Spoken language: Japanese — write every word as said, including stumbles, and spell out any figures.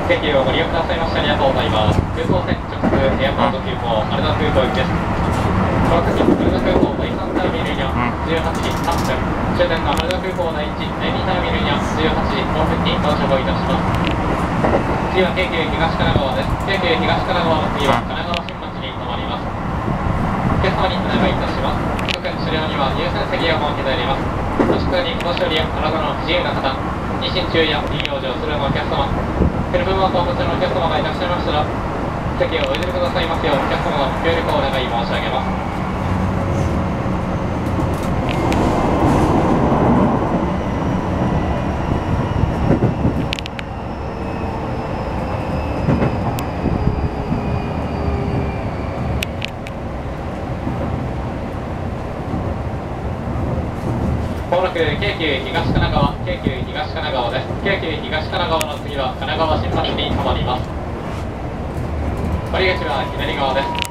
京急をご利用くださいましてありがとうございます。空港線直通エアポート急行羽田空港行きです。この先羽田空港第さんターミナルにはじゅうはちじさんぷん、終点の羽田空港第いち、だいにターミナルにはじゅうはちじごふんに到着をいたします。次は京急東神奈川です。京急東神奈川の次は神奈川新町に停まります。お客様にお願いいたします。各車両には優先席が設けております。ご宿にお年寄りや体の不自由な方、妊娠中や妊幼児をするお客様、ヘルプマークをお持ちのお客様がいらっしゃいましたら、席をお譲りくださいますようお客様のご協力をお願い申し上げます。まもなく京急東神奈川、京急東神奈川です。京急東神奈川の次は神奈川新町に停まります。降り口は左側です。